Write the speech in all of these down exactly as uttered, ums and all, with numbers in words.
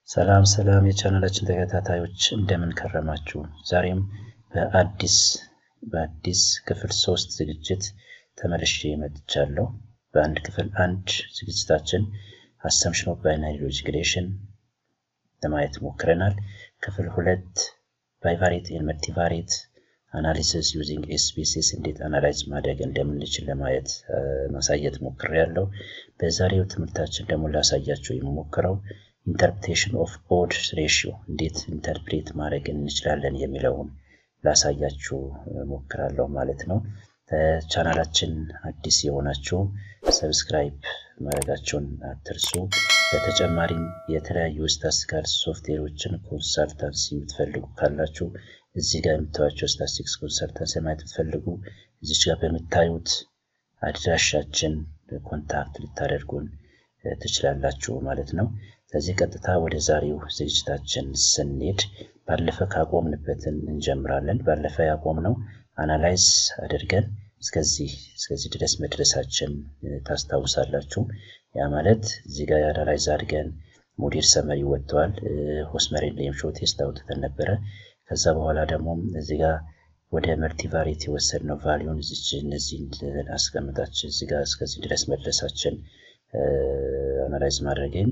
ሰላም ሰላም የቻናላችን ተከታታዮች እንደምን ከረማችሁ? ዛሬም በአዲስ በአዲስ ክፍል ሶስት ዝግጅት ተመልሼ መጥቻለሁ። በአንድ ክፍል አንድ ዝግጅታችን assumption of binary logic relation ለማየት ሞክረናል። ክፍል ሁለት bivariate and multivariate analysis using S P S S እንዴት አናላይዝ ማድረግ እንደምንችል ለማየት ማሳየት ሞክሬያለሁ። በዛሬው ትምህርታችን ደግሞ ላሳያችሁ የምሞክረው interpretation of odds ratio እንዴት ኢንተርፕሬት ማድረግ እንችላለን የሚለውን ላሳያችሁ ሞክራለሁ ማለት ነው። ቻናላችን አዲስ የሆናችሁ ሰብስክራይብ ማድረጋችሁን አትርሱ። በተጨማሪም የተለያዩ ስታቲስቲካል ሶፍትዌሮችን ኮንሰልታንሲ የምትፈልጉ ካላችሁ እዚህ ጋር የምታዩቸው ስታቲስቲክስ ኮንሰልታንሲ ማየት የምትፈልጉ እዚህ ጋር በመታዩት አድራሻችን ኮንታክት ልታደርጉን ትችላላችሁ ማለት ነው። ስለዚህ ቀጥታ ወደ ዛሬው ዝግጅታችን ስንሄድ ባለፈ ካቆምንበትን እንጀምራለን። ባለፈ ያቆምነው አናላይዝ አድርገን እስከዚህ እስከዚህ ድረስ መድረሳችን ታስታውሳላችሁ። ያ ማለት እዚህ ጋር አናላይዝ አድርገን ሞዴል ሰመሪ ወጥቷል። ሆስመሪን ሌምሾ ቴስት አውጥተን ነበረ። ከዛ በኋላ ደግሞ እዚህ ጋር ወደ መልቲቫሪየት የወሰድነው ቫልዩን እዚህ እነዚህ አስቀምጣችን እዚህ ጋር እስከዚህ ድረስ መድረሳችን አናላይዝ ማድረግን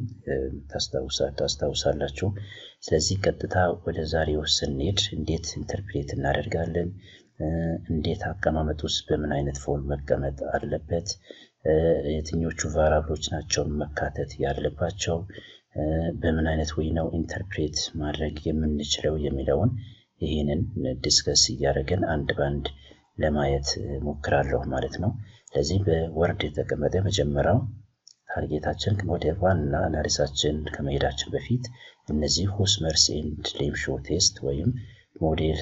ታስታውሳላችሁ። ስለዚህ ቀጥታ ወደ ዛሬው ስንሄድ እንዴት ኢንተርፕሬት እናደርጋለን፣ እንዴት አቀማመጡስ በምን አይነት ፎርም መቀመጥ አለበት፣ የትኞቹ ቫሪያብሎች ናቸው መካተት ያለባቸው፣ በምን አይነት ወይ ነው ኢንተርፕሬት ማድረግ የምንችለው የሚለውን ይሄንን ዲስከስ እያደረግን አንድ ባንድ ለማየት ሞክራለሁ ማለት ነው። ስለዚህ በወርድ የተቀመጠ መጀመሪያው ታርጌታችን ወደ ዋና አናሊሲሳችን ከመሄዳችን በፊት እነዚህ ሆስመርስ ኤንድ ሌምሾ ቴስት ወይም ሞዴል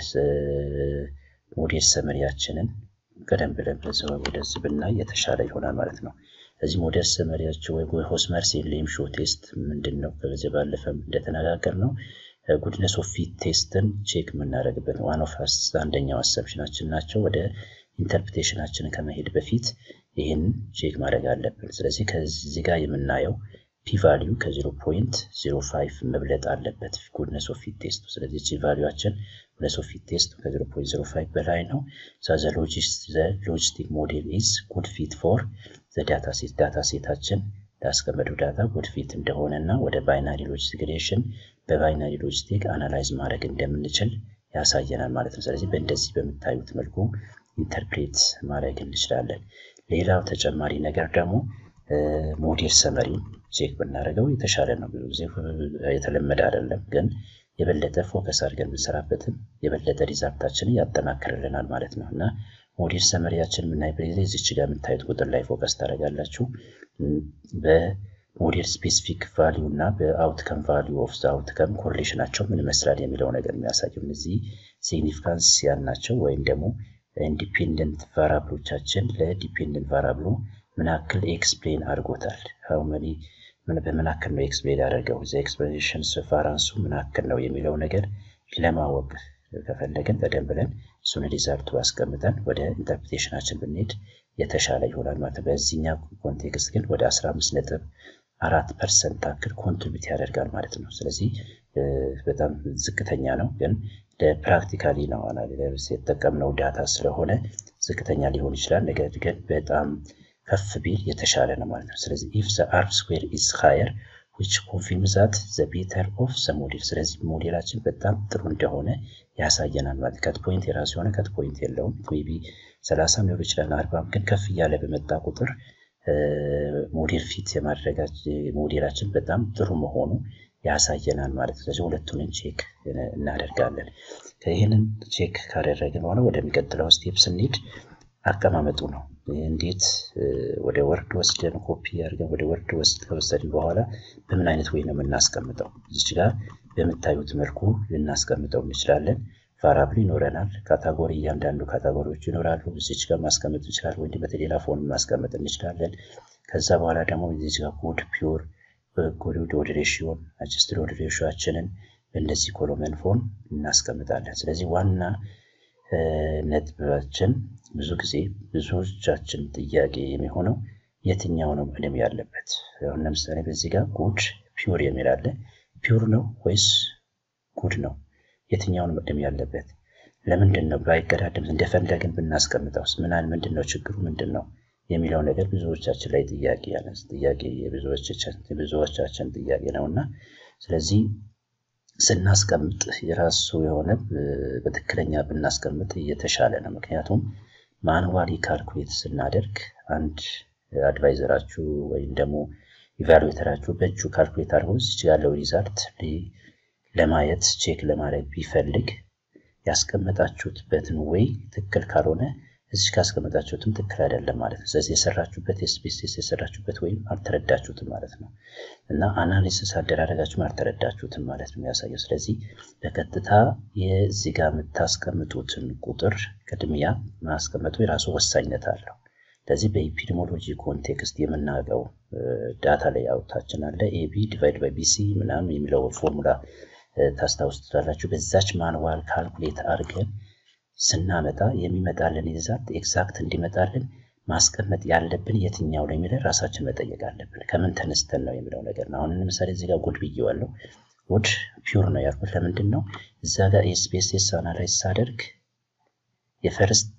ሞዴል ሰመሪያችንን ቀደም ብለን በዛው ወደዚህ ብናይ የተሻለ ይሆናል ማለት ነው። ስለዚህ ሞዴል ሰመሪያችን ወይ ሆስመርስ ኤንድ ሌምሾ ቴስት ምንድነው? ከዚህ ባለፈም እንደተነጋገርነው ጉድነስ ኦፍ ፊት ቴስትን ቼክ የምናደርግበት ዋን ኦፍ አንደኛው አሰምፕሽናችን ናቸው። ወደ ኢንተርፕሬቴሽናችን ከመሄድ በፊት ይሄን ቼክ ማድረግ አለብን። ስለዚህ ከዚህ ጋር የምናየው ፒ ቫልዩ ከ0.05 መብለጥ አለበት ጉድነስ ኦፍ ፊት ቴስቱ። ስለዚህ ፒ ቫልዩአችን ጉድነስ ኦፍ ፊት ቴስቱ ከ0.05 በላይ ነው። so the logistic the logistic model is good fit for the data set data ሴታችን ያስቀመጠው ዳታ good fit እንደሆነና ወደ ባይናሪ ሎጂክ ሪሌሽን በባይናሪ ሎጂክ አናላይዝ ማድረግ እንደምንችል ያሳየናል ማለት ነው። ስለዚህ በእንደዚህ በመታዩት መልኩ ኢንተርፕሬት ማድረግ እንችላለን። ሌላው ተጨማሪ ነገር ደግሞ ሞዴል ሰመሪ ቼክ ብናደርገው የተሻለ ነው። ብዙ ጊዜ የተለመደ አይደለም፣ ግን የበለጠ ፎከስ አድርገን ብንሰራበትም የበለጠ ሪዛልታችንን ያጠናክርልናል ማለት ነው። እና ሞዴል ሰመሪያችን ምን አይነት ጊዜ እዚህ ጋር የምታዩት ቁጥር ላይ ፎከስ ታደርጋላችሁ። በሞዴል ስፔሲፊክ ቫልዩ እና በአውትከም ቫልዩ ኦፍ ዘ አውትከም ኮሪሌሽናቸው ምን ይመስላል የሚለው ነገር የሚያሳየው እነዚህ ሲግኒፊካንስ ያላቸው ወይም ደግሞ ኢንዲፔንደንት ቫሪያብሎቻችን ለዲፔንደንት ቫሪያብሉ ምን ያክል ኤክስፕሌን አድርጎታል፣ how many ምን በምን ያክል ነው ኤክስፕሌን ያደረገው፣ ዘ ኤክስፕሌኔሽን ዲፈረንሱ ምን ያክል ነው የሚለው ነገር ለማወቅ ከፈለግን ቀደም ብለን እሱን ሪዛልቱ አስቀምጠን ወደ ኢንተርፕሬቴሽናችን ብንሄድ የተሻለ ይሆናል ማለት ነው። በዚህኛው ኮንቴክስት ግን ወደ አስራ አምስት ነጥብ አራት ፐርሰንት አክል ኮንትሪቢዩት ያደርጋል ማለት ነው። ስለዚህ በጣም ዝቅተኛ ነው፣ ግን ለፕራክቲካሊ ነው አናሊሲስ የተጠቀምነው ዳታ ስለሆነ ዝቅተኛ ሊሆን ይችላል። ነገር ግን በጣም ከፍ ቢል የተሻለ ነው ማለት ነው። ስለዚህ if the R square is higher which confirms that the better of the model ስለዚህ ሞዴላችን በጣም ጥሩ እንደሆነ ያሳየናል ማለት ከት ፖይንት የራሱ የሆነ ከት ፖይንት የለውም። ሜቢ ሰላሳ ሊሆን ይችላል አርባም፣ ግን ከፍ እያለ በመጣ ቁጥር ሞዴል ፊት የማድረጋችን ሞዴላችን በጣም ጥሩ መሆኑ ያሳየናል ማለት ነው። ስለዚህ ሁለቱንም ቼክ እናደርጋለን። ከይሄንን ቼክ ካደረግን በኋላ ወደሚቀጥለው ስቴፕ ስንሄድ አቀማመጡ ነው። እንዴት ወደ ወርድ ወስደን ኮፒ አድርገን ወደ ወርድ ወስድ ከወሰድን በኋላ በምን አይነት ወይ ነው የምናስቀምጠው? እዚህ ጋር በመታዩት መልኩ ልናስቀምጠው እንችላለን። ቫሪያብል ይኖረናል፣ ካታጎሪ እያንዳንዱ ካታጎሪዎች ይኖራሉ። እዚህ ጋር ማስቀመጥ እንችላለን ወይ በሌላ ፎርም ማስቀመጥ እንችላለን። ከዛ በኋላ ደግሞ እዚህ ጋር ኮድ ፒውር በኮድ ኦድ ሬሽዮ አጀስትድ ኦድ ሬሽዮአችንን በእንደዚህ ኮሎመን ፎርም እናስቀምጣለን። ስለዚህ ዋና ነጥባችን ብዙ ጊዜ ብዙዎቻችን ጥያቄ የሚሆነው የትኛው ነው ቀለም ያለበት? አሁን ለምሳሌ በዚህ ጋር ጉድ ፒውር የሚል አለ። ፒውር ነው ወይስ ጉድ ነው? የትኛውን መቅደም ያለበት? ለምንድን ነው ባይቀዳደም እንደፈለግን ብናስቀምጠውስ ምን አይነት ምንድነው ችግሩ ምንድነው የሚለው ነገር ብዙዎቻችን ላይ ጥያቄ ያነስ ጥያቄ የብዙዎቻችን የብዙዎቻችን ጥያቄ ነውና ስለዚህ ስናስቀምጥ የራሱ የሆነ በትክክለኛ ብናስቀምጥ እየተሻለ ነው። ምክንያቱም ማኑዋሊ ካልኩሌት ስናደርግ አንድ አድቫይዘራችሁ ወይም ደግሞ ኢቫሉዌተራችሁ በእጁ ካልኩሌት አድርጎ እዚህ ያለው ሪዛልት ለማየት ቼክ ለማድረግ ቢፈልግ ያስቀመጣችሁበትን ወይ ትክክል ካልሆነ እዚህ ካስቀመጣችሁትም ትክክል አይደለም ማለት ነው። ስለዚህ የሰራችሁበት ኤስፒኤስኤስ የሰራችሁበት ወይም አልተረዳችሁትም ማለት ነው እና አናሊሲስ አደራረጋችሁ አልተረዳችሁትም ማለት ነው የሚያሳየው። ስለዚህ በቀጥታ የዚህ ጋር የምታስቀምጡትን ቁጥር ቅድሚያ ማስቀመጡ የራሱ ወሳኝነት አለው። ስለዚህ በኢፒዲሞሎጂ ኮንቴክስት የምናገው ዳታ ላይ አውታችን አለ ኤቢ ዲቫይድ ባይ ቢሲ ምናምን የሚለው ፎርሙላ ታስታውሱታላችሁ። በዛች ማኑዋል ካልኩሌት አድርገን ስናመጣ የሚመጣልን ሪዛልት ኤግዛክት እንዲመጣልን ማስቀመጥ ያለብን የትኛው ላይ የሚለው ራሳችን መጠየቅ አለብን። ከምን ተነስተን ነው የሚለው ነገር ነው። አሁን ለምሳሌ እዚህ ጋር ጉድ ብዬዋለሁ። ጉድ ፒውር ነው ያልኩት ለምንድን ነው? እዛ ጋር ኤስፒኤስኤስ አናላይዝ ሳደርግ የፈርስት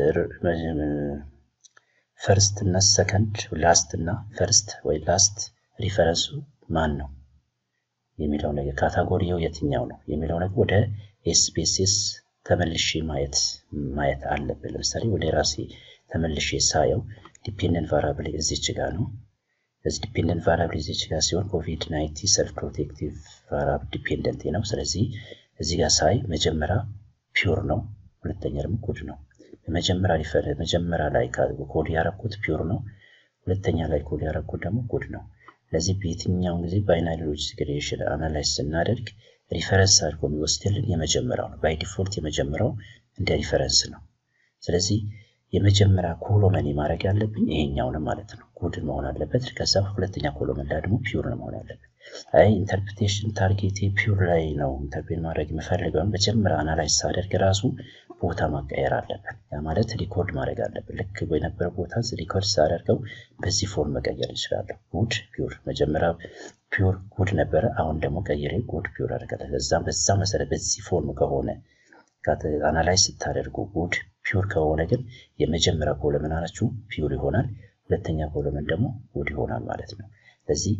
ፈርስት እና ሰከንድ ላስት እና ፈርስት ወይ ላስት ሪፈረንሱ ማን ነው የሚለው ነገር ካታጎሪው የትኛው ነው የሚለው ነገር ወደ ኤስፒኤስኤስ ተመልሼ ማየት ማየት አለብን። ለምሳሌ ወደ ራሴ ተመልሼ ሳየው ዲፔንደንት ቫሪያብል እዚች ጋር ነው። እዚህ ዲፔንደንት ቫሪያብል እዚች ጋር ሲሆን ኮቪድ ናይንቲን ሰልፍ ፕሮቴክቲቭ ቫሪያብል ዲፔንደንት ነው። ስለዚህ እዚህ ጋር ሳይ መጀመሪያ ፒውር ነው፣ ሁለተኛ ደግሞ ጉድ ነው። በመጀመሪያ ሪፈር መጀመሪያ ላይ ኮድ ያረኩት ፒውር ነው፣ ሁለተኛ ላይ ኮድ ያረኩት ደግሞ ጉድ ነው። ስለዚህ በየትኛው ጊዜ ባይናሪ ሎጂክ ሪሌሽን አናላይዝ ስናደርግ ሪፈረንስ አድርጎ የሚወስድልን የመጀመሪያው ነው። ባይ ዲፎልት የመጀመሪያው እንደ ሪፈረንስ ነው። ስለዚህ የመጀመሪያ ኮሎመን ማድረግ ያለብኝ ይሄኛው ነው ማለት ነው። ጉድ መሆን አለበት። ከዛ ሁለተኛ ኮሎመን ላይ ደግሞ ፒውር ነው መሆን ያለበት። አይ ኢንተርፕሬቴሽን ታርጌት ፒውር ላይ ነው ኢንተርፕሬት ማድረግ የምፈልገው መጀመሪያ አናላይዝ ሳደርግ ራሱ ቦታ ማቀየር አለበት። ያ ማለት ሪኮርድ ማድረግ አለበት። ልክ በነበረ ቦታ ሪኮርድ ሳደርገው በዚህ ፎርም መቀየር እንችላለን። ጉድ ፒውር መጀመሪያ ፒውር ጉድ ነበረ፣ አሁን ደግሞ ቀይሬ ጉድ ፒውር አደረጋለሁ። ለዛም በዛ መሰረት በዚህ ፎርም ከሆነ አናላይዝ ስታደርጉ ጉድ ፒውር ከሆነ ግን የመጀመሪያ ኮለመን አላችሁ ፒውር ይሆናል፣ ሁለተኛ ኮለመን ደግሞ ጉድ ይሆናል ማለት ነው። ስለዚህ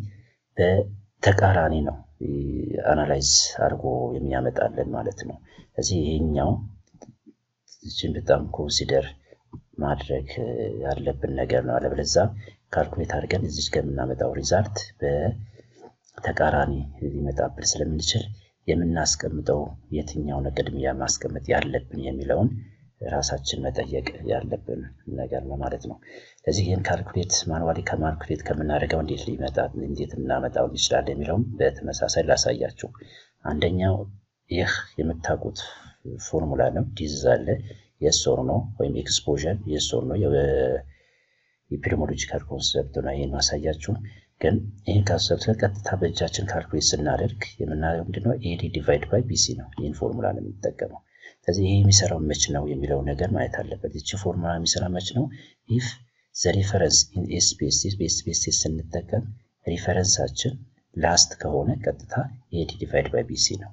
በተቃራኒ ነው አናላይዝ አድርጎ የሚያመጣልን ማለት ነው። ስለዚህ ይሄኛው እቺን በጣም ኮንሲደር ማድረግ ያለብን ነገር ነው። አለበለዚያ ካልኩሌት አድርገን እዚህ ጋር የምናመጣው ሪዛልት በተቃራኒ ሊመጣብን ስለምንችል የምናስቀምጠው የትኛው ነው ቅድሚያ ማስቀመጥ ያለብን የሚለውን ራሳችን መጠየቅ ያለብን ነገር ነው ማለት ነው። ስለዚህ ይሄን ካልኩሌት ማኑዋሊ ከማልኩሌት ከምናደርገው እንዴት ሊመጣ እንዴት እናመጣው ይችላል የሚለውን በተመሳሳይ ላሳያችሁ። አንደኛው ይህ የምታውቁት ፎርሙላ ነው። ዲዝ አለ yes or no ወይም ኤክስፖዠር yes or no የኢፒዲሞሎጂካል ኮንሰፕት ነው። ይሄን ማሳያችሁ ግን ይሄን ካንሰፕት ቀጥታ በእጃችን ካልኩሌት ስናደርግ የምናደርገው ምንድነው ኤዲ ዲቫይድ ባይ ቢሲ ነው። ይሄን ፎርሙላ ነው የሚጠቀመው። ስለዚህ ይሄ የሚሰራው መች ነው የሚለው ነገር ማየት አለበት። እቺ ፎርሙላ የሚሰራ መች ነው? if the reference in ኤስፒኤስኤስ በኤስፒኤስኤስ ስንጠቀም ሪፈረንሳችን ላስት ከሆነ ቀጥታ ኤዲ ዲቫይድ ባይ ቢሲ ነው።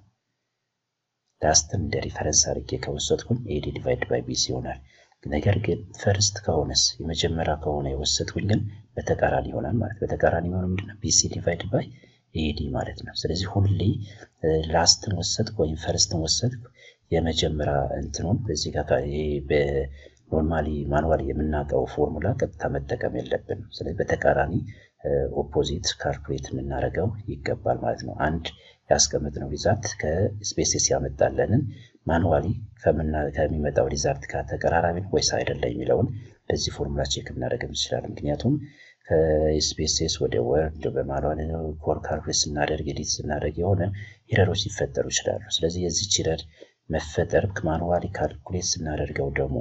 ላስት እንደ ሪፈረንስ አድርጌ ከወሰድኩኝ ኤዲ ዲቫይድ ባይ ቢሲ ይሆናል። ነገር ግን ፈርስት ከሆነስ የመጀመሪያ ከሆነ የወሰድኩኝ ግን በተቃራኒ ይሆናል ማለት በተቃራኒ ሆኖ ምንድነው ቢሲ ዲቫይድ ባይ ኤዲ ማለት ነው። ስለዚህ ሁሌ ላስትን ወሰድኩ ወይም ፈርስትን ወሰድኩ የመጀመሪያ እንትኑን በዚህ ጋር ይሄ በኖርማሊ ማኑዋሊ የምናውቀው ፎርሙላ ቀጥታ መጠቀም የለብንም። ስለዚህ በተቃራኒ ኦፖዚት ካልኩሌት እናደርገው ይገባል ማለት ነው። አንድ ያስቀመጥነው ሪዛልት ከስፔስስ ያመጣለንን ማኑዋሊ ከመና ከሚመጣው ሪዛልት ጋር ተቀራራቢ ነው ወይስ አይደለም የሚለውን በዚህ ፎርሙላ ቼክ እናደርግ እንችላለን። ምክንያቱም ከስፔስስ ወደ ወርድ በማኑዋሊ ኮር ካልኩሌት ስናደርግ ኤዲት ስናደርግ የሆነ ኤረሮች ሊፈጠሩ ይችላሉ። ስለዚህ የዚህ ኤረር መፈጠር ማኑዋሊ ካልኩሌት ስናደርገው ደግሞ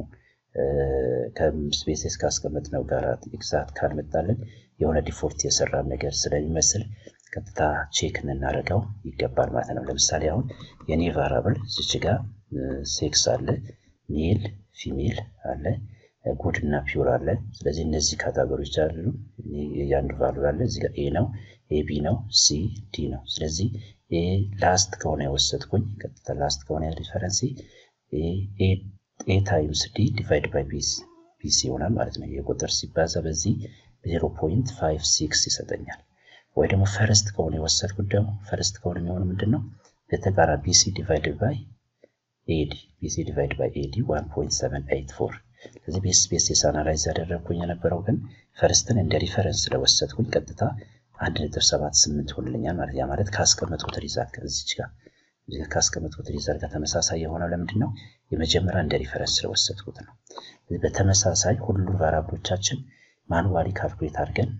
ከስፔስስ ካስቀመጥነው ጋር ኤግዛክት ካልመጣልን የሆነ ዲፎልት የሰራ ነገር ስለሚመስል ቀጥታ ቼክ እናደርገው ይገባል ማለት ነው። ለምሳሌ አሁን የኔ ቫሪያብል እዚህ ጋር ሴክስ አለ፣ ሜል ፊሜል አለ፣ ጉድ እና ፒውር አለ። ስለዚህ እነዚህ ካታጎሪዎች አሉ። የአንድ ቫልዩ አለ እዚህ ጋር ኤ ነው፣ ኤቢ ነው ሲ ዲ ነው ስለዚህ ኤ ላስት ከሆነ የወሰድኩኝ ቀጥታ ላስት ከሆነ ሪፈረንስ ኤ ኤ ታይምስ ዲ ዲቫይድ ባይ ቢ ቢ ሲ ይሆናል ማለት ነው የቁጥር ሲባዛ በዚህ ዜሮ ፖይንት ፋይቭ ሲክስ ይሰጠኛል ወይ ደግሞ ፈርስት ከሆነ የወሰድኩት ደግሞ ፈርስት ከሆነ የሚሆነው ምንድነው በተቃራ ቢሲ ዲቫይድ ባይ ኤዲ ቢሲ ዲቫይድ ባይ ኤዲ ዋን ፖይንት ሰቨን ኤይት ፎር ስለዚህ ቤስ ቤስ አናላይዝ ያደረኩኝ የነበረው ግን ፈርስትን እንደ ሪፈረንስ ስለወሰድኩኝ ቀጥታ አንድ ነጥብ ሰባት ስምንት ሆነልኛል ማለት ያ ማለት ካስቀመጥኩት ሪዛልት ከዚች ጋር ካስቀመጥኩት ሪዛልት ጋር ተመሳሳይ የሆነው ለምንድነው የመጀመሪያ እንደ ሪፈረንስ ስለወሰድኩት ነው በተመሳሳይ ሁሉም ቫሪያብሎቻችን ማኑዋሊ ካልኩሌት አድርገን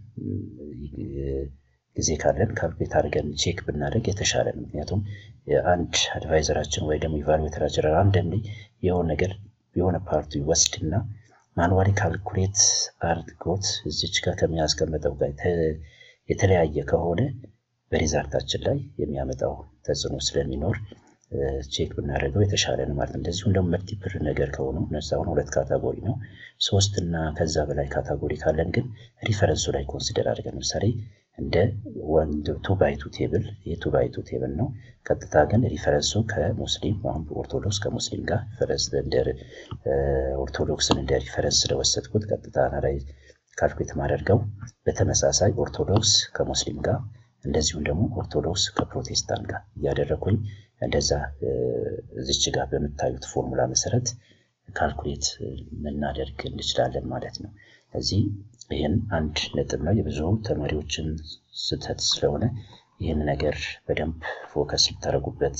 ጊዜ ካለን ካልኩሌት አድርገን ቼክ ብናደርግ የተሻለ ነው ምክንያቱም አንድ አድቫይዘራችን ወይ ደግሞ ኢቫሉዌተራችን ራንደምሊ የሆነ ነገር የሆነ ፓርቱ ይወስድና ማኑዋሊ ካልኩሌት አድርጎት እዚች ጋር ከሚያስቀምጠው ጋር የተለያየ ከሆነ በሪዛልታችን ላይ የሚያመጣው ተጽዕኖ ስለሚኖር ቼክ ብናደርገው የተሻለ ነው ማለት ነው እንደዚሁም ደግሞ መልቲፕል ነገር ከሆነ ነሳውን ሁለት ካታጎሪ ነው ሶስት እና ከዛ በላይ ካታጎሪ ካለን ግን ሪፈረንሱ ላይ ኮንሲደር አድርገን ለምሳሌ እንደ one two by two ቴብል የ2 by two ቴብል ነው ቀጥታ ግን ሪፈረንሱ ከሙስሊም ወይም ኦርቶዶክስ ከሙስሊም ጋር ፈረስ እንደ ኦርቶዶክስን እንደ ሪፈረንስ ስለወሰድኩት ቀጥታ ላይ ካልኩሌት ማድረገው በተመሳሳይ ኦርቶዶክስ ከሙስሊም ጋር እንደዚሁም ደግሞ ኦርቶዶክስ ከፕሮቴስታንት ጋር ያደረኩኝ እንደዛ እዚች ጋር በመታዩት ፎርሙላ መሰረት ካልኩሌት እናደርግ እንችላለን ማለት ነው ስለዚህ ይሄን አንድ ነጥብ ነው የብዙ ተማሪዎችን ስህተት ስለሆነ ይሄን ነገር በደንብ ፎከስ ልታደርጉበት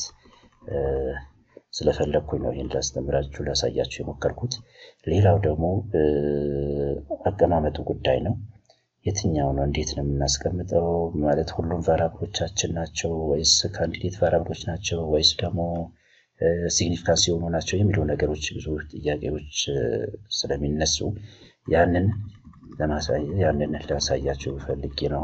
ስለፈለኩኝ ነው ይሄን ላስተምራችሁ ላሳያችሁ የሞከርኩት ሌላው ደግሞ አቀማመጡ ጉዳይ ነው የትኛው ነው እንዴት ነው የምናስቀምጠው ማለት ሁሉም ቫሪያብሎቻችን ናቸው ወይስ ካንዲዴት ቫሪያብሎች ናቸው ወይስ ደግሞ ሲግኒፊካንስ የሆኑ ናቸው የሚሉ ነገሮች ብዙ ጥያቄዎች ስለሚነሱ ያንን ለማሳየት ያንን ላሳያችሁ ፈልጌ ነው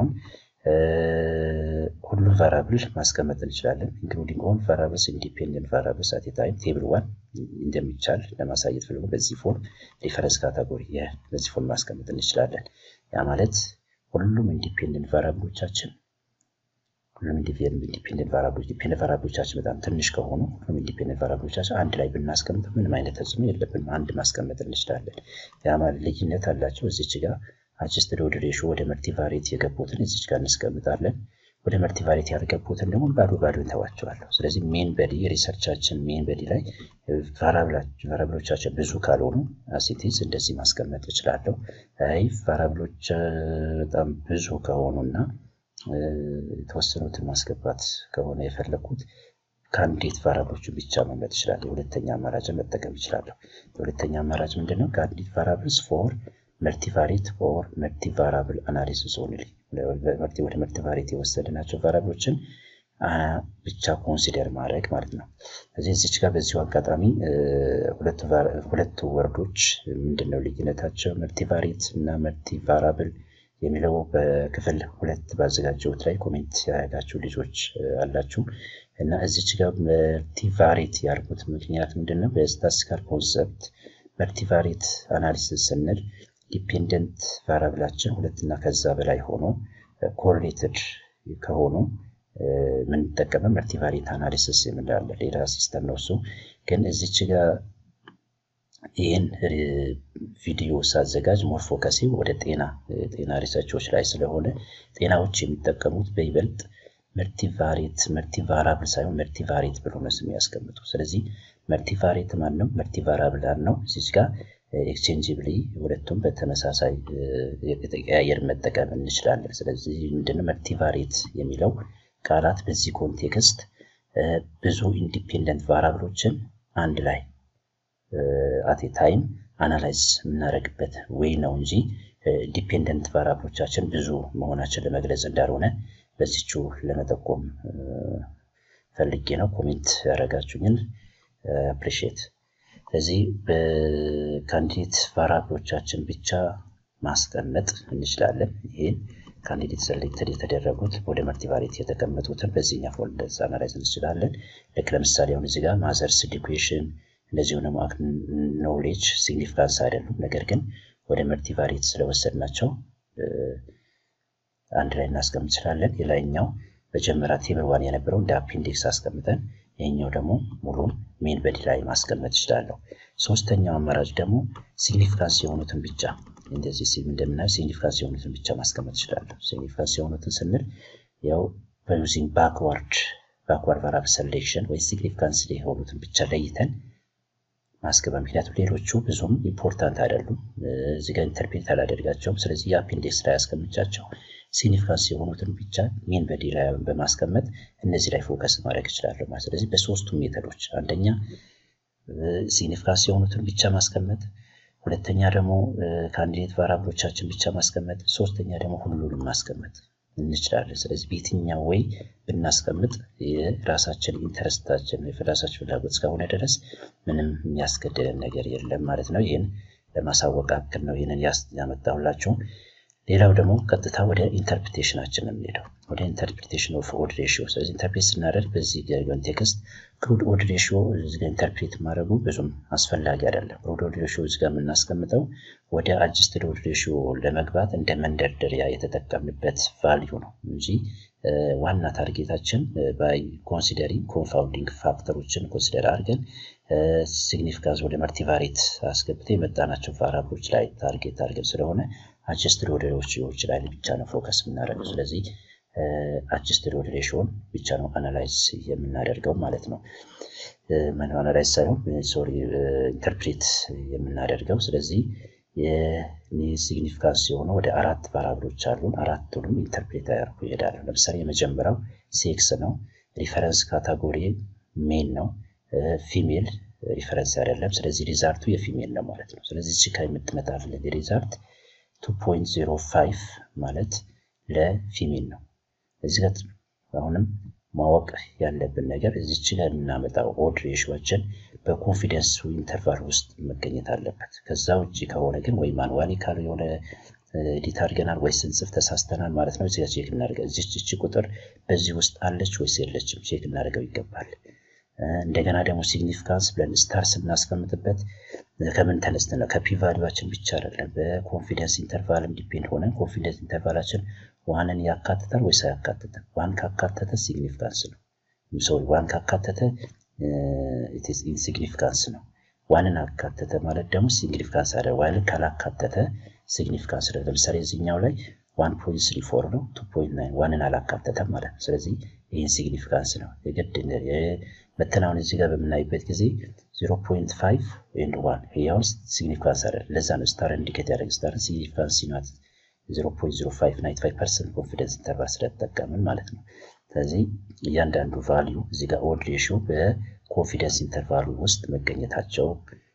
ሁሉም ቫሪያብል ማስቀመጥ እንችላለን including all variables independent variables at a time table one እንደሚቻል ለማሳየት ፈልጎ በዚህ ፎርም ሪፈረንስ ካታጎሪ ያ በዚህ ፎርም ማስቀመጥ እንችላለን ያ ማለት ሁሉም ኢንዲፔንደንት ቫሪያብሎቻችን ሁሉም ኢንዲፔንደንት ቫሪያብሎች ኢንዲፔንደንት ቫሪያብሎቻችን በጣም ትንሽ ከሆኑ ሁሉም ኢንዲፔንደንት ቫሪያብሎቻችን አንድ ላይ ብናስቀምጥ ምንም አይነት ተጽዕኖ የለብንም አንድ ማስቀመጥ እንችላለን ያ ማለት ልዩነት አላቸው እዚች ጋር adjusted order ratio ወደ መልቲቫሪየት የገቡትን እዚች ጋር እንስቀምጣለን ወደ መልቲቫሪየት ያልገቡትን ደግሞ ባዶ ባዶ እንተዋቸዋለሁ ስለዚህ ሜን በዲ ሪሰርቻችን ሜን በዲ ላይ ቫሪያብሎቻችን ብዙ ካልሆኑ አሲቲዝ እንደዚህ ማስቀመጥ እችላለሁ አይ ቫሪያብሎች በጣም ብዙ ከሆኑና የተወሰኑትን ማስገባት ከሆነ የፈለኩት ካንዲዴት ቫሪያብሎቹ ብቻ መምረጥ እችላለሁ ሁለተኛ አማራጭ መጠቀም እችላለሁ ሁለተኛ አማራጭ ምንድነው ካንዲዴት ቫሪያብልስ ፎር multivariate or multivariable analysis only መልቲ ወደ መልቲቫሪየት የወሰድናቸው ቫሪያብሎችን ብቻ ኮንሲደር ማድረግ ማለት ነው ስለዚህ እዚች ጋር በዚሁ አጋጣሚ ሁለት ሁለት ወርዶች ምንድነው ልዩነታቸው መልቲቫሪየት እና መልቲቫሪable የሚለው በክፍል ሁለት ባዘጋጀሁት ላይ ኮሜንት ያደረጋችሁ ልጆች አላችሁ እና እዚች ጋር መልቲቫሪየት ያልኩት ምክንያት ምንድነው በስታቲስቲካል ኮንሰፕት መልቲቫሪየት አናሊሲስ ስንል ዲፔንደንት ቫሪያብላችን ሁለት እና ከዛ በላይ ሆኖ ኮሪሌትድ ከሆኑ ምን ተጠቀመ መልቲቫሪየት አናሊሲስ የምንላለ ሌላ ሲስተም ነው እሱ ግን እዚች ጋር ይሄን ቪዲዮ ሳዘጋጅ ሞር ፎከስ ወደ ጤና ጤና ሪሰርቾች ላይ ስለሆነ ጤናዎች የሚጠቀሙት በይበልጥ መልቲቫሪየት መልቲቫሪያብል ሳይሆን መልቲቫሪየት ብሎ ነው ስም ያስቀምጡ ስለዚህ መልቲቫሪየት ማለት ነው መልቲቫሪያብል ነው እዚህ ጋር ኤክስቼንጅብሊ ሁለቱም በተመሳሳይ የተቀያየር መጠቀም እንችላለን ስለዚህ ምንድነው መልቲቫሪየት የሚለው ቃላት በዚህ ኮንቴክስት ብዙ ኢንዲፔንደንት ቫሪያብሎችን አንድ ላይ at a time አናላይዝ የምናደርግበት ወይ ነው እንጂ ዲፔንደንት ቫሪያብሎቻችን ብዙ መሆናችን ለመግለጽ እንዳልሆነ በዚቹ ለመጠቆም ፈልጌ ነው ኮሜንት ያደረጋችሁኝን አፕሪሺየት ስለዚህ በካንዲዴት ቫሪያብሎቻችን ብቻ ማስቀመጥ እንችላለን ይሄን ካንዲዴት ሰሌክትድ የተደረጉት ወደ መልቲቫሪየት የተቀመጡትን በዚህኛ ፎልደር አናላይዝ እንችላለን ለምሳሌ አሁን እዚህ ጋር ማዘርስ ኤዱኬሽን እንደዚህ ነው ማለት ኖሌጅ ሲግኒፊካንስ አይደለም ነገር ግን ወደ መልቲቫሪየት ስለወሰድናቸው አንድ ላይ እናስቀምጥ እንችላለን። የላይኛው መጀመሪያ ቴብል ዋን የነበረው እንደ አፔንዲክስ አስቀምጠን ይሄኛው ደግሞ ሙሉ ሜን በዲ ላይ ማስቀመጥ ይችላልው። ሶስተኛው አማራጭ ደግሞ ሲግኒፊካንስ የሆኑትን ብቻ እንደዚህ ሲም እንደምናየው ሲግኒፊካንስ የሆኑትን ብቻ ማስቀመጥ ይችላልው። ሲግኒፊካንስ የሆኑትን ስንል ያው በዩዚንግ ባክዋርድ ባክዋርድ ቫሪያብል ሴሌክሽን ወይ ሲግኒፊካንስ የሆኑትን ብቻ ለይተን ማስቀመጥ። ምክንያቱም ሌሎቹ ብዙም ኢምፖርታንት አይደሉም፣ እዚህ ጋር ኢንተርፕሬት አላደርጋቸውም። ስለዚህ የአፔንዲክስ ላይ አስቀምጫቸው ሲግኒፊካንስ የሆኑትን ብቻ ሜን በዲ ላይ በማስቀመጥ እነዚህ ላይ ፎከስ ማድረግ እችላለሁ ማለት። ስለዚህ በሶስቱም ሜተዶች አንደኛ ሲግኒፊካንስ የሆኑትን ብቻ ማስቀመጥ፣ ሁለተኛ ደግሞ ካንዲዴት ቫሪያብሎቻችን ብቻ ማስቀመጥ፣ ሶስተኛ ደግሞ ሁሉንም ማስቀመጥ እንችላለን። ስለዚህ በየትኛው ወይ ብናስቀምጥ የራሳችን ኢንተረስታችን የራሳችን ፍላጎት እስከሆነ ድረስ ምንም የሚያስገድደን ነገር የለም ማለት ነው። ይሄን ለማሳወቅ አክል ነው ይሄንን ያመጣሁላችሁ። ሌላው ደግሞ ቀጥታ ወደ ኢንተርፕሪቴሽናችን እንሄዳለን። ወደ ኢንተርፕሪቴሽን ኦፍ ኦድ ሬሽዮ። ስለዚህ ኢንተርፕሬት ስናደርግ በዚህ ጋር ቴክስት ክሩድ ኦድ ሬሽዮ እዚህ ጋር ኢንተርፕሬት ማድረጉ ብዙም አስፈላጊ አይደለም። ክሩድ ኦድ ሬሽዮ እዚህ ጋር የምናስቀምጠው ወደ አጀስትድ ኦድ ሬሽዮ ለመግባት እንደ መንደርደሪያ የተጠቀምንበት ቫልዩ ነው እንጂ ዋና ታርጌታችን ባይ ኮንሲደሪንግ ኮንፋውንዲንግ ፋክተሮችን ኮንሲደር አድርገን ሲግኒፊካንስ ወደ መልቲቫሪት አስገብተን የመጣናቸው ቫሪያብሎች ላይ ታርጌት አድርገን ስለሆነ አጀስትድ ኦድ ሬሽዮዎች ላይ ብቻ ነው ፎከስ የምናደርገው። ስለዚህ አጀስትድ ኦድ ሬሽዮን ብቻ ነው አናላይዝ የምናደርገው ማለት ነው። ማን አናላይዝ ሳይሆን ሶሪ ኢንተርፕሬት የምናደርገው። ስለዚህ የሲግኒፊካንስ የሆነ ወደ አራት ቫሪያብሎች አሉን። አራቱንም ኢንተርፕሬት አድርጎ ይሄዳል። ለምሳሌ የመጀመሪያው ሴክስ ነው። ሪፈረንስ ካታጎሪ ሜል ነው። ፊሜል ሪፈረንስ አይደለም። ስለዚህ ሪዛልቱ የፊሜል ነው ማለት ነው። ስለዚህ እዚህ ጋር የምትመጣልን ሪዛልት two point zero five ማለት ለፊሜል ነው። እዚህ ጋር አሁንም ማወቅ ያለብን ነገር እዚች ጋር የምናመጣው ኦድ ሬሽዮችን በኮንፊደንስ ኢንተርቫል ውስጥ መገኘት አለበት። ከዛ ውጪ ከሆነ ግን ወይ ማኑዋሊ ካል የሆነ ኤዲት አድርገናል ወይ ስንጽፍ ተሳስተናል ማለት ነው። እዚህ ጋር ቼክ እናደርጋለን። እዚች ቁጥር በዚህ ውስጥ አለች ወይስ የለችም ቼክ እናደርገው ይገባል። እንደገና ደግሞ ሲግኒፊካንስ ብለን ስታር ስናስቀምጥበት ከምን ተነስተን ነው? ከፒ ቫልዩአችን ብቻ አይደለም፣ በኮንፊደንስ ኢንተርቫልም ዲፔንድ ሆነን ኮንፊደንስ ኢንተርቫላችን ዋንን ያካትታል ወይስ አያካትትም? ዋን ካካተተ ሲግኒፊካንስ ነው። ሶሪ ዋን ካካተተ ኢት ኢዝ ኢንሲግኒፊካንስ ነው። ዋንን አካተተ ማለት ደግሞ ሲግኒፊካንስ አይደለም። ዋንን ካላካተተ ሲግኒፊካንስ ነው። ለምሳሌ እዚህኛው ላይ one point three four ነው two point nine ዋንን አላካተተም ማለት ነው። ስለዚህ ይሄን ሲግኒፊካንስ ነው። የግድ መተናውን እዚህ ጋር በምናይበት ጊዜ zero point five and one ይሄው ሲግኒፊካንስ አይደለም። ለዛ ነው ስታር ኢንዲኬት ያደርግ ስታር ሲግኒፊካንስ ሲናት zero point zero five ninety-five percent ኮንፊደንስ ኢንተርቫል ስለተጠቀምን ማለት ነው። ስለዚህ እያንዳንዱ ቫልዩ እዚህ ጋር ኦድ ሬሽዮ በኮንፊደንስ ኢንተርቫል ውስጥ መገኘታቸው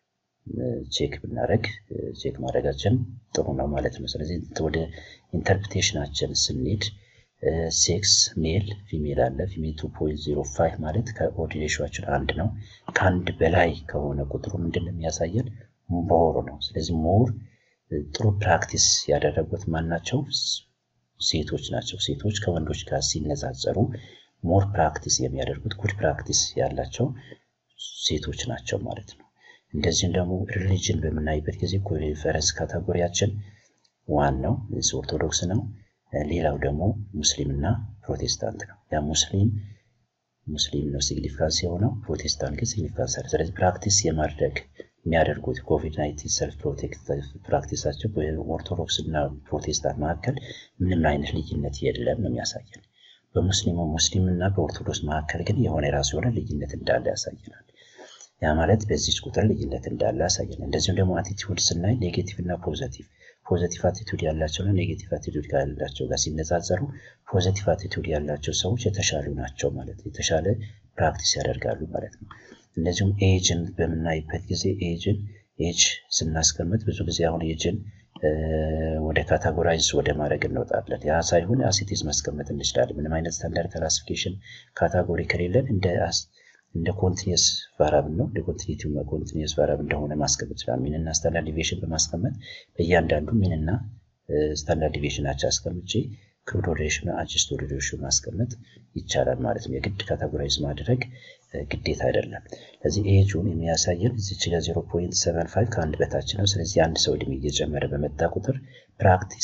ቼክ ብናደርግ ቼክ ማድረጋችን ጥሩ ነው ማለት ነው። ስለዚህ ወደ ኢንተርፕሪቴሽናችን ስንሄድ ሴክስ ሜል ፊሜል አለ። ፊሜል two point zero five ማለት ከኦድ ሬሽዮአችን አንድ ነው። ከአንድ በላይ ከሆነ ቁጥሩ ምንድነው የሚያሳየን? ሞር ነው። ስለዚህ ሞር ጥሩ ፕራክቲስ ያደረጉት ማናቸው? ሴቶች ናቸው። ሴቶች ከወንዶች ጋር ሲነጻጸሩ ሞር ፕራክቲስ የሚያደርጉት ጉድ ፕራክቲስ ያላቸው ሴቶች ናቸው ማለት ነው። እንደዚህም ደግሞ ሪሊጅን በምናይበት ጊዜ ኮንፈረንስ ካታጎሪያችን ዋን ነው፣ ኦርቶዶክስ ነው። ሌላው ደግሞ ሙስሊምና ፕሮቴስታንት ነው። ያ ሙስሊም ሙስሊም ነው ሲግኒፊካንስ የሆነው፣ ፕሮቴስታንት ግን ሲግኒፊካንስ አይደለም። ስለዚህ ፕራክቲስ የማድረግ የሚያደርጉት ኮቪድ ናይንቲን ሰልፍ ፕሮቴክቲቭ ፕራክቲሳቸው በኦርቶዶክስ እና ፕሮቴስታንት መካከል ምንም አይነት ልዩነት የለም ነው የሚያሳየን። በሙስሊሙ ሙስሊምና በኦርቶዶክስ መካከል ግን የሆነ የራሱ የሆነ ልዩነት እንዳለ ያሳየናል። ያ ማለት በዚህ ቁጥር ልዩነት እንዳለ ያሳየናል። እንደዚሁም ደግሞ አቲቲዩድ ስናይ ኔጌቲቭ እና ፖዚቲቭ ፖዚቲቭ አቲቲዩድ ያላቸውና ኔጌቲቭ አቲቲዩድ ያላቸው ጋር ሲነጻጸሩ ፖዚቲቭ አቲቲዩድ ያላቸው ሰዎች የተሻሉ ናቸው ማለት ነው። የተሻለ ፕራክቲስ ያደርጋሉ ማለት ነው። እንደዚሁም ኤጅን በምናይበት ጊዜ ኤጅን ኤጅ ስናስቀምጥ ብዙ ጊዜ አሁን ኤጅን ወደ ካታጎራይዝ ወደ ማድረግ እንወጣለን። ያ ሳይሆን አሲቲዝ ማስቀመጥ እንችላለን። ምንም አይነት ስታንዳርድ ክላሲፊኬሽን ካታጎሪ ከሌለን እንደ እንደ ኮንቲኒየስ ቫሪያብል ነው። እንደ ኮንቲኒቲ ኮንቲኒየስ ቫሪያብል እንደሆነ ማስቀመጥ ይችላል። ሚን እና ስታንዳርድ ዲቪዬሽን በማስቀመጥ በእያንዳንዱ ሚን እና ስታንዳርድ ዲቪዬሽናቸው አስቀምጬ ክሩድ ኦድ ሬሽዮ እና አጀስትድ ኦድ ሬሽዮ ማስቀመጥ ይቻላል ማለት ነው። የግድ ካታጎራይዝ ማድረግ ግዴታ አይደለም። ስለዚህ ኤጁን የሚያሳየን እዚች ጋር zero point seven five ከአንድ በታች ነው። ስለዚህ አንድ ሰው እድሜ እየጨመረ በመጣ ቁጥር ፕራክቲስ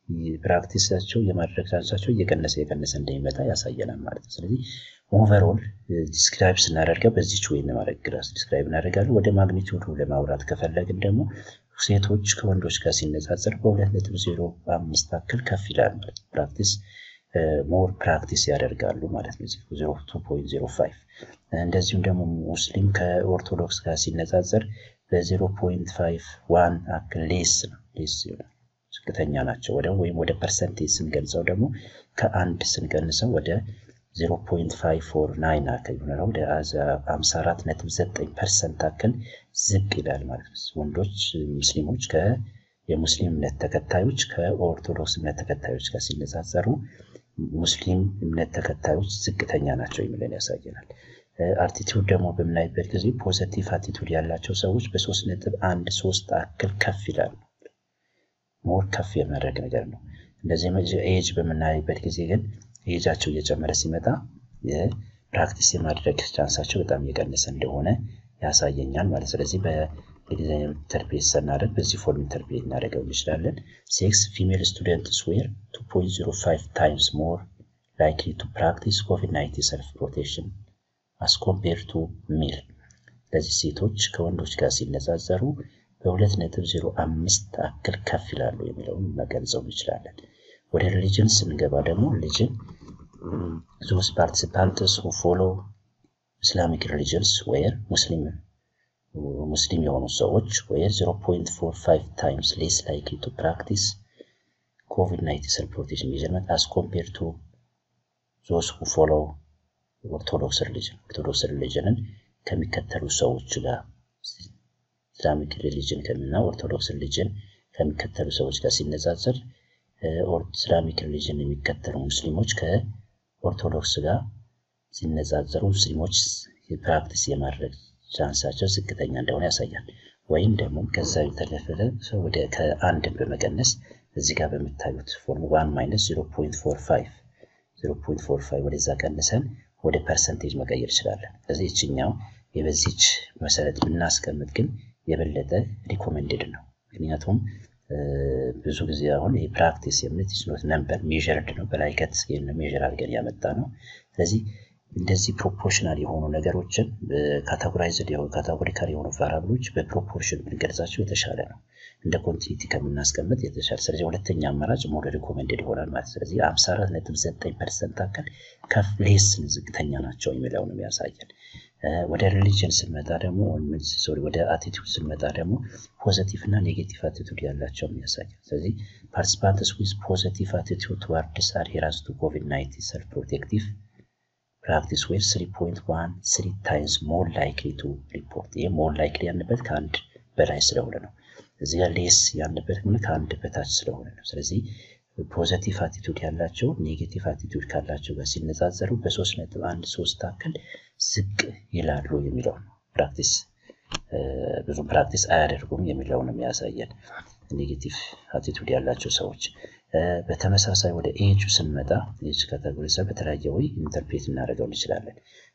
ፕራክቲሳቸው የማድረግ ቻንሳቸው እየቀነሰ እየቀነሰ እንደሚመጣ ያሳየናል ማለት ነው። ስለዚህ ኦቨርኦል ዲስክራይብ ስናደርገው በዚህች ወይ ለማድረግ ግራስ ዲስክራይብ እናደርጋለን። ወደ ማግኒቲዩዱ ለማውራት ከፈለግን ደግሞ ሴቶች ከወንዶች ጋር ሲነጻጸር በሁለት ነጥብ ዜሮ አምስት አክል ከፍ ይላል ማለት ነው። ፕራክቲስ ሞር ፕራክቲስ ያደርጋሉ ማለት ነው። ዜሮ ቱ ፖይንት ዜሮ ፋይቭ እንደዚሁም ደግሞ ሙስሊም ከኦርቶዶክስ ጋር ሲነጻጸር በዜሮ ፖይንት ፋይቭ ዋን አክል ሌስ ነው ሌስ ይሆናል ዝቅተኛ ናቸው። ወደ ወይም ወደ ፐርሰንቴጅ ስንገልጸው ደግሞ ከአንድ ስንቀንሰው ወደ ዜሮ ፖይንት ፋይቭ ፎር ናይን አክል ይሆናል። ወደ ሃምሳ አራት ነጥብ ዘጠኝ ፐርሰንት አክል ዝቅ ይላል ማለት ነው። ወንዶች ሙስሊሞች ከ የሙስሊም እምነት ተከታዮች ከኦርቶዶክስ እምነት ተከታዮች ጋር ሲነጻጸሩ ሙስሊም እምነት ተከታዮች ዝቅተኛ ናቸው የሚለን ያሳየናል። አቲቲዩድ ደግሞ በምናይበት ጊዜ ፖዚቲቭ አቲቲዩድ ያላቸው ሰዎች በሶስት ነጥብ አንድ ሶስት አክል ከፍ ይላሉ። ሞር ከፍ የሚያደርግ ነገር ነው። እንደዚህ ኤጅ በምናይበት ጊዜ ግን ኤጃቸው እየጨመረ ሲመጣ የፕራክቲስ የማድረግ ቻንሳቸው በጣም እየቀነሰ እንደሆነ ያሳየኛል ማለት። ስለዚህ በእንግሊዝኛ ኢንተርፕሬት ስናደርግ በዚህ ፎርም ኢንተርፕሬት እናደርገው እንችላለን። ሴክስ ፊሜል ስቱደንትስ ዌር ቱ ፖይንት ዜሮ ፋይቭ ታይምስ ሞር ላይክሊ ቱ ፕራክቲስ ኮቪድ ናይንቲን ሰልፍ ፕሮቴክሽን አስ ኮምፔር ቱ ሜል። ስለዚህ ሴቶች ከወንዶች ጋር ሲነጻጸሩ በሁለት ነጥብ ዜሮ አምስት አክል ከፍ ይላሉ የሚለውን መገልጸው እንችላለን። ወደ ሪሊጅን ስንገባ ደግሞ ሪሊጅን those participants who follow Islamic religions were Muslim ሙስሊም የሆኑ ሰዎች were zero point four five times less likely to practice ኮቪድ ናይንቲን self protection measurement as compared to those who follow Orthodox religion. Orthodox religionን ከሚከተሉ ሰዎች ጋር Islamic religion ከሚና Orthodox religion ከሚከተሉ ሰዎች ጋር ሲነጻጸር ኢስላሚክ ሪሊጅን የሚከተሉ ሙስሊሞች ከኦርቶዶክስ ጋር ሲነጻጸሩ ሙስሊሞች የፕራክቲስ የማድረግ ቻንሳቸው ዝቅተኛ እንደሆነ ያሳያል። ወይም ደግሞ ከዛ የተለፈለ ሰው ወደ ከአንድ በመቀነስ እዚህ ጋር በመታዩት ፎርም ዋን ማይነስ ዜሮ ፖይንት ፎር ፋይቭ ዜሮ ፖይንት ፎር ፋይቭ ወደዛ ቀንሰን ወደ ፐርሰንቴጅ መቀየር ይችላል። ስለዚህ እቺኛው የበዚች መሰረት ብናስቀምጥ ግን የበለጠ ሪኮመንድድ ነው። ምክንያቱም ብዙ ጊዜ አሁን የፕራክቲስ የምንት ኢስኖት ነምበር ሜዠርድ ነው በላይከት የነ ሜዠር አድርገን ያመጣ ነው። ስለዚህ እንደዚህ ፕሮፖርሽናል የሆኑ ነገሮችን ካታጎራይዝድ የሆኑ ካታጎሪካል የሆኑ ቫሪያብሎች በፕሮፖርሽን ብንገልጻቸው የተሻለ ነው። እንደ ኮንቲኒቲ ከምናስቀምጥ የተሻለ። ስለዚህ ሁለተኛ አማራጭ ሞር ሪኮመንድድ ይሆናል ማለት። ስለዚህ ሃምሳ አራት ነጥብ ዘጠኝ ፐርሰንት አካል ከፍ ሌስ ዝቅተኛ ናቸው የሚለው ነው የሚያሳየን። ወደ ሪሊጅን ስንመጣ ደግሞ ሶሪ ወደ አቲቲዩድ ስንመጣ ደግሞ ፖዚቲቭ እና ኔጌቲቭ አቲቲዩድ ያላቸው የሚያሳየን። ስለዚህ participants with positive attitude towards adherence to ኮቪድ ናይንቲን self protective practice were three point one three times more likely to report. ይሄ more likely ያንበት ከአንድ በላይ ስለሆነ ነው። እዚህ ጋር ሌስ ያንበት ምን ከአንድ በታች ስለሆነ ነው። ስለዚህ ፖዚቲቭ አቲቲዩድ ያላቸው ኔጌቲቭ አቲቲዩድ ካላቸው ጋር ሲነጻጸሩ በሶስት ነጥብ አንድ ሶስት አክል ዝቅ ይላሉ የሚለው ነው። ፕራክቲስ ብዙ ፕራክቲስ አያደርጉም የሚለው ነው የሚያሳየን ኔጌቲቭ አቲቲዩድ ያላቸው ሰዎች። በተመሳሳይ ወደ ኤጅ ስንመጣ ኤጅ ካታጎሪሳ በተለያየ ወይ ኢንተርፕሬት እናደርገው እንችላለን።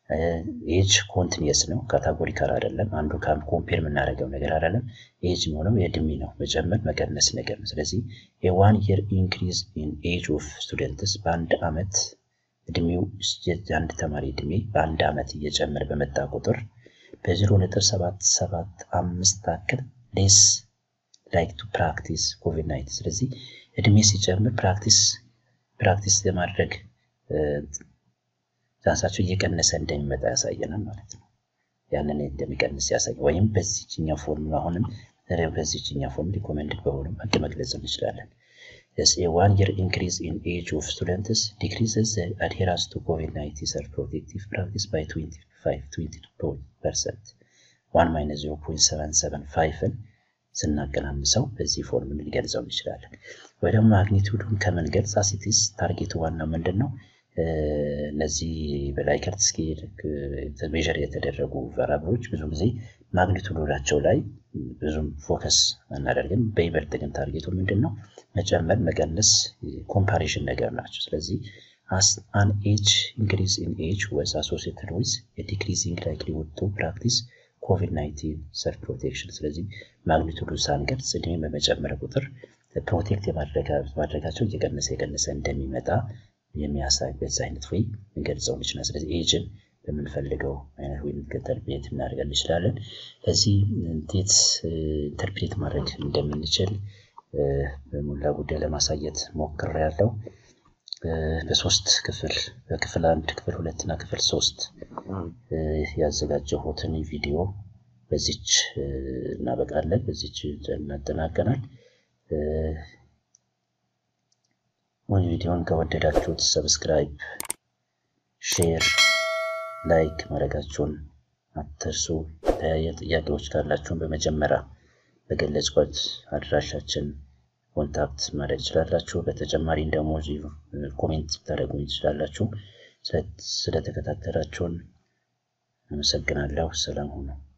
ኤጅ ኮንቲኒየስ ነው ካታጎሪካል አይደለም። አንዱ ካም ኮምፔር የምናደርገው ነገር አይደለም። ኤጅ ነው የእድሜ ነው መጨመር መቀነስ ነገር ነው። ስለዚህ a one year increase in age of students በአንድ አመት እድሜው የአንድ ተማሪ እድሜ በአንድ አመት እየጨመረ በመጣ ቁጥር በዜሮ ነጥብ ሰባት ሰባት አምስት አክል less like to practice ኮቪድ ናይንቲን። ስለዚህ እድሜ ሲጨምር ፕራክቲስ ፕራክቲስ ለማድረግ ቻንሳቸው እየቀነሰ እንደሚመጣ ያሳየናል ማለት ነው። ያንን እንደሚቀንስ ያሳይ ወይም በዚህኛው ፎርም አሁንም በዚህኛው ፎርም ሪኮመንድድ በሆነ መንገድ መግለጽ እንችላለን። Yes, a one year increase in age of students decreases the adherence to ኮቪድ ናይንቲን self protective practice by twenty-five to twenty-two percent. one minus zero point seven seven five ስናገናምሰው በዚህ ፎርም ልንገልጸው እንችላለን። ወደ ማግኒቲዩዱን ከመንገልጽ አሲቲስ ታርጌቱ ዋናው ምንድነው? እነዚህ በላይከርት ስኬል ሜዠር የተደረጉ ቫሪያብሎች ብዙ ጊዜ ማግኒቲዩዳቸው ላይ ብዙም ፎከስ አናደርግም። በይበልጥ ግን ታርጌቱ ምንድነው? መጨመር መቀነስ ኮምፓሪሽን ነገር ናቸው። ስለዚህ as an age increase in age was associated with a decreasing likelihood to practice ኮቪድ ናይንቲን self protection። ስለዚህ ማግኒቲዩዱ ሳንገልጽ እድሜ በመጨመር ቁጥር ፕሮቴክት የማድረጋቸው እየቀነሰ የቀነሰ እንደሚመጣ የሚያሳይ በዛ አይነት ወይ እንገልጸው እንችላለን። ስለዚህ ኤጅን በምንፈልገው አይነት ወይ ኢንተርፕሬት እናደርጋለን እንችላለን። ለዚህ እንዴት ኢንተርፕሬት ማድረግ እንደምንችል በሙላ ጉዳይ ለማሳየት ሞክሬያለሁ። በሶስት ክፍል በክፍል አንድ ክፍል ሁለት እና ክፍል ሶስት ያዘጋጀሁትን ቪዲዮ በዚች እናበቃለን፣ በዚች እናጠናቀናል። ወይ ቪዲዮን ከወደዳችሁት ሰብስክራይብ፣ ሼር፣ ላይክ ማድረጋችሁን አትርሱ። ጥያቄዎች ካላችሁን በመጀመሪያ በገለጽኩት አድራሻችን ኮንታክት ማድረግ ትችላላችሁ። በተጨማሪ ደግሞ እዚህ ኮሜንት ታደርጉኝ ትችላላችሁ። ስለተከታተላችሁን አመሰግናለሁ። ሰላም ሁኑ።